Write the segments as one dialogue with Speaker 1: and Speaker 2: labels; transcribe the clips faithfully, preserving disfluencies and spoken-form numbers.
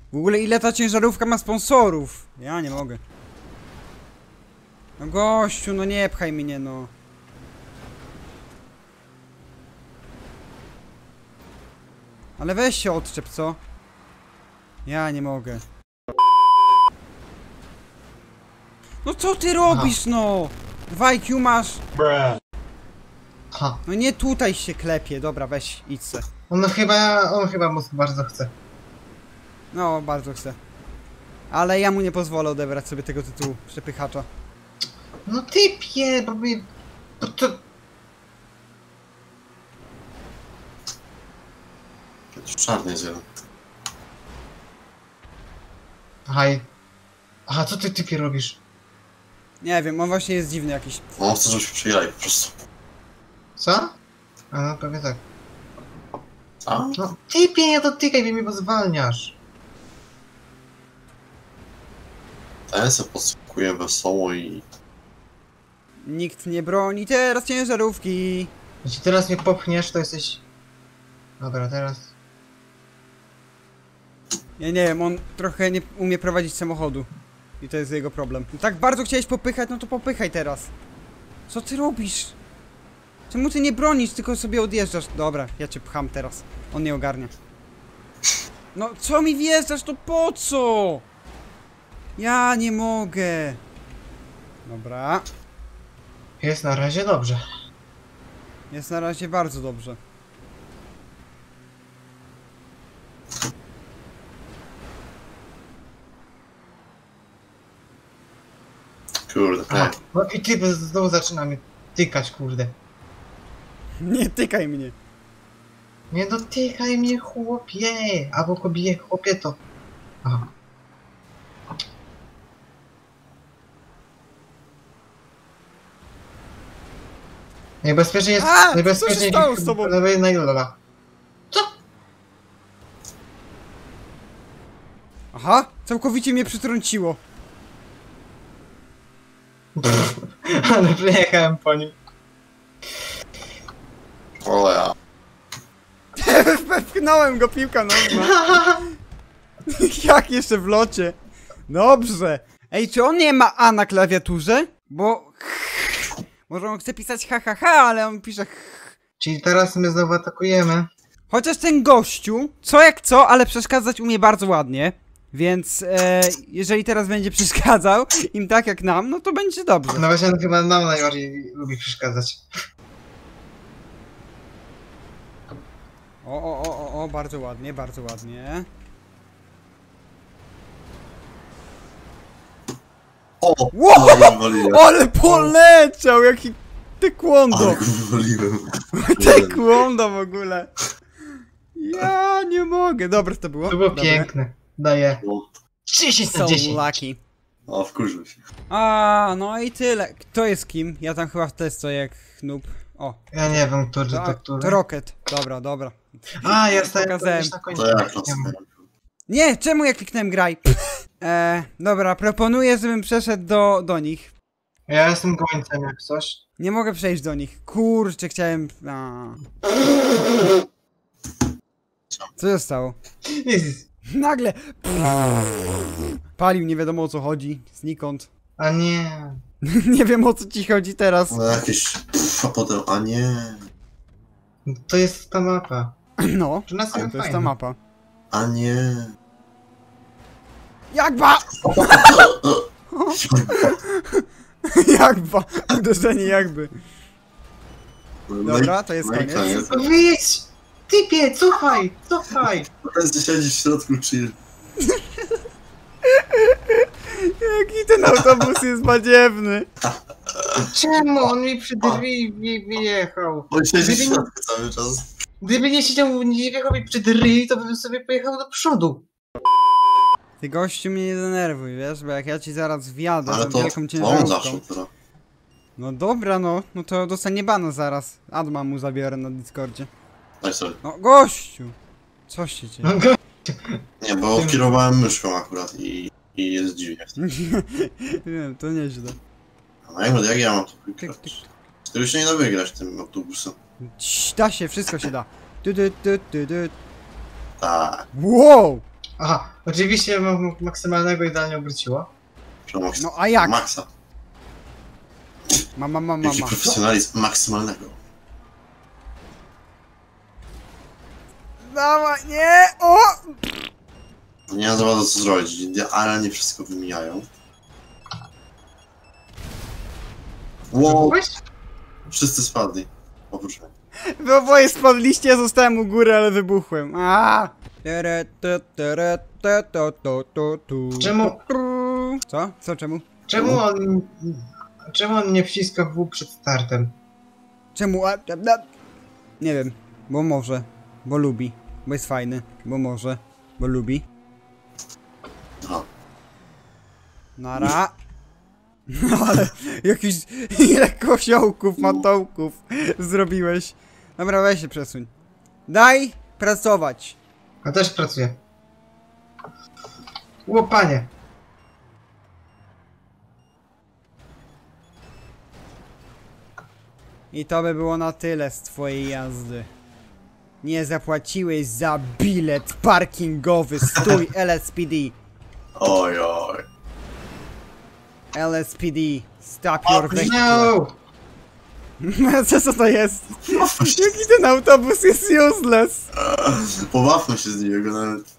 Speaker 1: W ogóle ile ta ciężarówka ma sponsorów? Ja nie mogę. No gościu, no nie pchaj mnie, no. Ale weź się odczep, co? Ja nie mogę. No co ty robisz, no? W I Q masz.
Speaker 2: Ha.
Speaker 1: No nie tutaj się klepie, dobra, weź, idź se.
Speaker 2: On chyba, on chyba mocno bardzo chce.
Speaker 1: No, bardzo chcę. Ale ja mu nie pozwolę odebrać sobie tego tytułu przepychacza.
Speaker 2: No typie, bo mi... Bo to...
Speaker 3: Jakiś czarny jest jeden.
Speaker 2: Haj. Aha, co ty typie robisz?
Speaker 1: Nie wiem, on właśnie jest dziwny jakiś.
Speaker 3: On chce, żebyśmy przegrali po prostu.
Speaker 2: Co? A no pewnie tak.
Speaker 3: A?
Speaker 2: No typie, nie dotykaj, wy mnie zwalniasz.
Speaker 3: Ten se podskakuje wesoło i...
Speaker 1: Nikt nie broni teraz ciężarówki.
Speaker 2: Jeśli teraz mnie popchniesz, to jesteś... Dobra, teraz...
Speaker 1: Ja nie wiem, on trochę nie umie prowadzić samochodu. I to jest jego problem. No tak bardzo chciałeś popychać, no to popychaj teraz. Co ty robisz? Czemu ty nie bronisz, tylko sobie odjeżdżasz? Dobra, ja cię pcham teraz. On nie ogarnia. No co mi wjeżdżasz, to po co? Ja nie mogę. Dobra.
Speaker 2: Jest na razie dobrze.
Speaker 1: Jest na razie bardzo dobrze.
Speaker 3: Kurde,
Speaker 2: A,
Speaker 3: nie.
Speaker 2: no i ty znowu zaczyna mnie tykać, kurde.
Speaker 1: Nie tykaj mnie.
Speaker 2: Nie dotykaj mnie, chłopie! Albo kobie, chłopie to... Aha. Najbezpieczniej jest...
Speaker 1: A, co się
Speaker 2: najbezpieczniej
Speaker 1: stało z tobą?
Speaker 2: lewej na Ilola. Co?
Speaker 1: Aha, całkowicie mnie przytrąciło.
Speaker 2: Ale przejechałem po nim.
Speaker 3: O ja.
Speaker 1: Wepchnąłem go, piłka nożna. Jak jeszcze w locie? Dobrze. Ej, czy on nie ma A na klawiaturze? Bo... Może on chce pisać ha ha ha, ale on pisze ch.
Speaker 2: Czyli teraz my znowu atakujemy.
Speaker 1: Chociaż ten gościu, co jak co, ale przeszkadzać umie bardzo ładnie. Więc e, jeżeli teraz będzie przeszkadzał im tak jak nam, no to będzie dobrze.
Speaker 2: No właśnie, on chyba nam najbardziej lubi przeszkadzać.
Speaker 1: O, o, o, o, o, bardzo ładnie, bardzo ładnie.
Speaker 3: O!
Speaker 1: Wow!
Speaker 3: Ale wywaliłem.
Speaker 1: Ale poleciał, jaki taekwondo.
Speaker 3: Ale go wywaliłem.
Speaker 1: Taekwondo w ogóle. Ja nie mogę. Dobre to było.
Speaker 2: To było
Speaker 1: Dobre.
Speaker 2: piękne. Daję.
Speaker 3: No.
Speaker 2: trzydzieści
Speaker 1: So
Speaker 2: na dziesięć.
Speaker 1: lucky.
Speaker 3: O, wkurzył się.
Speaker 1: A, no i tyle. Kto jest kim? Ja tam chyba też co jak noob. O,
Speaker 2: Ja nie wiem, który
Speaker 1: to,
Speaker 2: to który.
Speaker 1: to Rocket. Dobra, dobra.
Speaker 2: A, ja stałem
Speaker 1: Pokazałem.
Speaker 2: gdzieś na końcu.
Speaker 3: To jak losujemy?
Speaker 1: Nie, czemu ja kliknąłem graj? E, dobra, proponuję, żebym przeszedł do, do nich.
Speaker 2: Ja jestem gońcem jak coś.
Speaker 1: Nie mogę przejść do nich. Kurczę, chciałem... A. Co się stało?
Speaker 2: Jest.
Speaker 1: Nagle... Palił, nie wiadomo o co chodzi. Znikąd.
Speaker 2: A nie.
Speaker 1: Nie wiem o co ci chodzi teraz.
Speaker 3: No jakieś... Pff, a potem... A nie...
Speaker 2: To jest ta mapa.
Speaker 1: No,
Speaker 2: Że nas
Speaker 1: to jest ta
Speaker 2: fajna.
Speaker 1: mapa.
Speaker 3: A nie...
Speaker 1: Jakba! Jakba! Uderzenie jakby. Dobra, to jest
Speaker 3: No i
Speaker 1: koniec.
Speaker 2: No wyjedź! Typie, cofaj! Cofaj!
Speaker 3: Teraz siedzi w środku chill.
Speaker 1: Jaki ten autobus jest badziewny.
Speaker 2: Czemu on mi przy drzwi wi- wyjechał?
Speaker 3: On siedzi w
Speaker 2: Gdyby nie,
Speaker 3: środku cały czas.
Speaker 2: gdyby nie siedział, nie wjechał mi przy drzwi, to bym sobie pojechał do przodu.
Speaker 1: Ty gościu mnie nie denerwuj, wiesz, bo jak ja ci zaraz wjadę
Speaker 3: Ale
Speaker 1: tą
Speaker 3: to...
Speaker 1: wielką
Speaker 3: On
Speaker 1: ciężarówką.
Speaker 3: zawsze teraz.
Speaker 1: No dobra, no, no to dostanie bana zaraz. Adma mu zabiorę na Discordzie.
Speaker 3: Daj sobie.
Speaker 1: No gościu! Coś się dzieje.
Speaker 2: No go...
Speaker 3: Nie, bo kierowałem myszką akurat i... I jest dziwnie.
Speaker 1: Wiem, to nieźle.
Speaker 3: No jak, jak ja mam to
Speaker 1: Tyk, tyk.
Speaker 3: wygrać? Ty już się nie da wygrać tym autobusem.
Speaker 1: Cii, da się, wszystko się da. Du, du, du, du, du.
Speaker 3: Tak.
Speaker 1: Wow!
Speaker 2: Aha, oczywiście ma- maksymalnego idealnie obróciło.
Speaker 3: Przemoc.
Speaker 1: No a jak?
Speaker 3: Maksa.
Speaker 1: Mama, mama,
Speaker 3: Jaki
Speaker 1: mama.
Speaker 3: profesjonalizm maksymalnego.
Speaker 1: Dawaj, nie! O!
Speaker 3: Nie mam za bardzo co zrobić, idealnie wszystko wymijają. Wow,
Speaker 2: Weź.
Speaker 3: wszyscy spadli. Oprócz mnie.
Speaker 1: Wy oboje spadliście, ja zostałem u góry, ale wybuchłem. A! Tere, te, tere, te, to, to, to, tu.
Speaker 2: Czemu?
Speaker 1: Co? Co, czemu?
Speaker 2: Czemu on... Czemu on nie wciska W przed startem?
Speaker 1: Czemu? A, a, a. Nie wiem, bo może, bo lubi, bo jest fajny, bo może, bo lubi.
Speaker 3: Aha.
Speaker 1: Nara. No ale jakiś ile kosiołków, matołków zrobiłeś. Dobra, weź się przesuń. Daj pracować.
Speaker 2: A też pracuje. Łopanie.
Speaker 1: I to by było na tyle z twojej jazdy. Nie zapłaciłeś za bilet parkingowy, stój L S P D.
Speaker 3: Oj, oj.
Speaker 1: L S P D, stop your vehicle.
Speaker 2: No!
Speaker 1: Co, co to jest? Jaki ten autobus jest useless?
Speaker 3: Pobawmy się z niego nawet.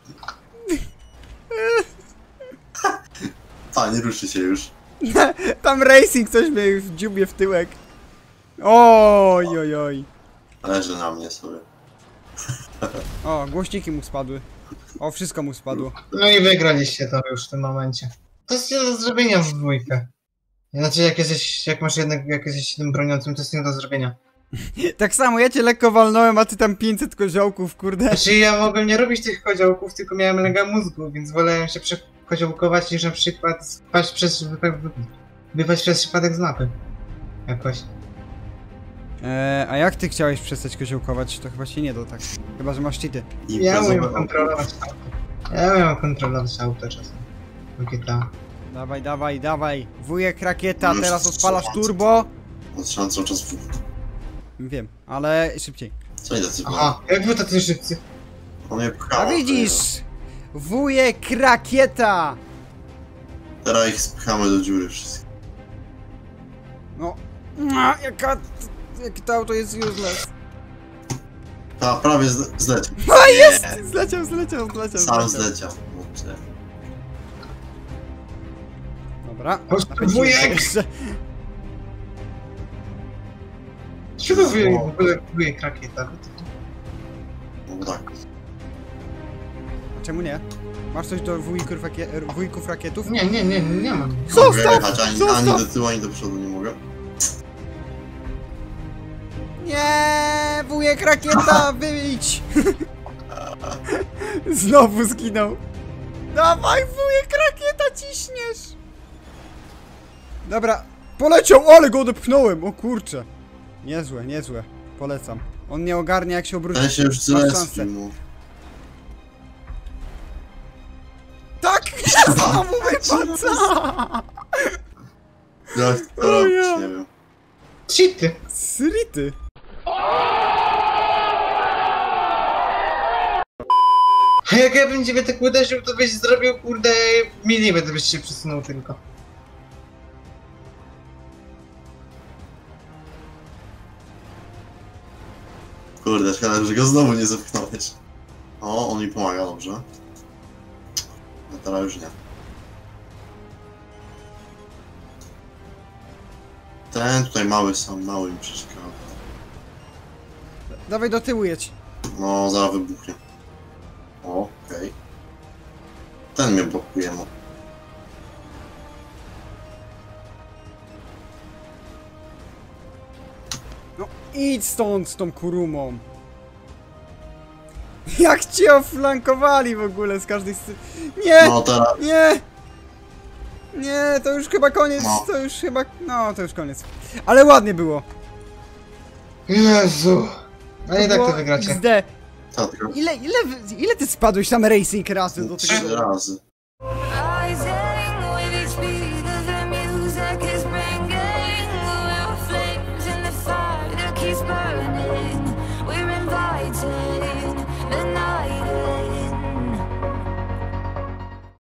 Speaker 3: A, nie ruszy się już.
Speaker 1: Tam racing coś mnie w dziubie w tyłek. Oj, oj, oj.
Speaker 3: Leży na mnie sobie.
Speaker 1: O, głośniki mu spadły. O, wszystko mu spadło.
Speaker 2: No i wygraliście to już w tym momencie. To jest nie do zrobienia w dwójkę. Znaczy jak jesteś, jak masz jednak, jak jesteś tym broniącym, to jest nie do zrobienia.
Speaker 1: Tak samo, ja cię lekko walnąłem, a ty tam pięćset koziołków, kurde.
Speaker 2: Znaczy ja mogłem nie robić tych koziołków, tylko miałem lega mózgu, więc wolałem się przekoziołkować niż na przykład spaść przez, wypaść przez przypadek z mapy. Jakoś.
Speaker 1: Eee, a jak ty chciałeś przestać koziołkować? To chyba się nie da tak. Chyba, że masz cheaty.
Speaker 2: Ja umiem
Speaker 3: Imprezowe.
Speaker 2: kontrolować auto. Ja umiem kontrolować auto czasem. Takie tam.
Speaker 1: Dawaj, dawaj, dawaj. Wujek rakieta,
Speaker 3: Już
Speaker 1: teraz odpalasz
Speaker 3: strzelam.
Speaker 1: turbo.
Speaker 3: Trzeba cały czas w...
Speaker 1: Wiem, ale szybciej.
Speaker 3: Co nie tacy
Speaker 2: Aha, jak wy tacy szybcy?
Speaker 3: On mnie pchał.
Speaker 1: A widzisz! Wujek rakieta!
Speaker 3: Teraz ich spychamy do dziury wszystkie.
Speaker 1: No, a, jaka... Jakie to auto jest useless.
Speaker 3: Ta, prawie zle zleciał.
Speaker 1: A jest! Zleciał, zleciał, zleciał.
Speaker 3: Sam
Speaker 1: zleciał.
Speaker 3: zleciał. Dobrze.
Speaker 1: Dobra.
Speaker 2: Chodź,
Speaker 1: napędzimy
Speaker 2: wujek!
Speaker 1: się jeszcze.
Speaker 2: Czego wy w ogóle wujek rakieta?
Speaker 3: No tak.
Speaker 1: A czemu nie? Masz coś do wujków, rakie... wujków rakietów?
Speaker 2: Nie, nie, nie, nie mam.
Speaker 1: Co?
Speaker 3: Mogę
Speaker 1: Zostaw!
Speaker 3: jechać ani,
Speaker 1: Zostaw!
Speaker 3: ani do tyłu, ani do przodu nie mogę.
Speaker 1: Nie, wujek rakieta, wyjdź! Znowu zginął. Dawaj, wujek rakieta, ciśniesz! Dobra, poleciał, ale go odepchnąłem, o kurczę. Niezłe, niezłe, polecam. On nie ogarnia, jak się obróci.
Speaker 3: Ten się już
Speaker 1: Masz
Speaker 3: zlespił
Speaker 1: szansę.
Speaker 3: mu.
Speaker 1: Tak! Znowu wypadł!
Speaker 3: Jak to
Speaker 1: O
Speaker 3: robić,
Speaker 1: ja.
Speaker 3: nie wiem.
Speaker 2: Cheaty!
Speaker 1: Srity!
Speaker 2: A jak ja bym ciebie tak uderzył, to byś zrobił, kurde, milimetr byś się przesunął tylko.
Speaker 3: Kurde, szkoda, że go znowu nie zepchnąłeś. O, on mi pomaga, dobrze. No teraz już nie. Ten tutaj mały sam, mały mi przeszkadza.
Speaker 1: Dawaj do tyłu jedź.
Speaker 3: No, zaraz wybuchnie. O, okej. Ten mnie blokuje, no.
Speaker 1: No idź stąd z tą kurumą. Jak cię oflankowali w ogóle z każdej strony. Nie!
Speaker 3: No teraz,
Speaker 1: Nie! Nie, to już chyba koniec,
Speaker 3: No.
Speaker 1: to już chyba... No, to już koniec. Ale ładnie było.
Speaker 2: Jezu! A nie tak
Speaker 1: było
Speaker 2: to wygracie.
Speaker 1: X D.
Speaker 3: ta tylko
Speaker 1: Ile, ile, wy- ile ty spadłeś tam racing razy do tego?
Speaker 3: trzy razy.